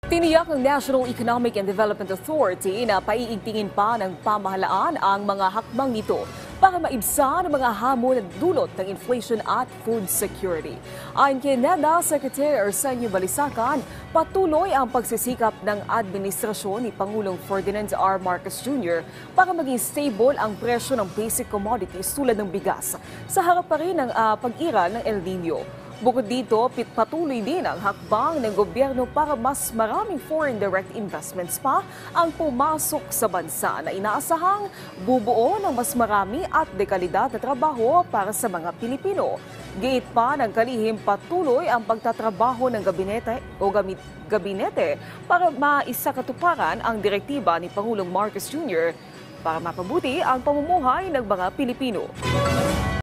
Tiniyak ng National Economic and Development Authority na paiigtingin pa ng pamahalaan ang mga hakbang nito para maibsan ang mga hamon at dulot ng inflation at food security. Ayon kay NEDA Secretary Arsenio Balisacan, patuloy ang pagsisikap ng administrasyon ni Pangulong Ferdinand R. Marcos Jr. para maging stable ang presyo ng basic commodities tulad ng bigas sa harap pa rin ng pag-iral ng El Nino. Bukod dito, patuloy din ang hakbang ng gobyerno para mas maraming foreign direct investments pa ang pumasok sa bansa na inaasahang bubuo ng mas marami at dekalidad na trabaho para sa mga Pilipino. Giit pa ng kalihim patuloy ang pagtatrabaho ng gabinete para maisakatuparan ang direktiba ni Pangulong Marcos Jr. para mapabuti ang pamumuhay ng mga Pilipino.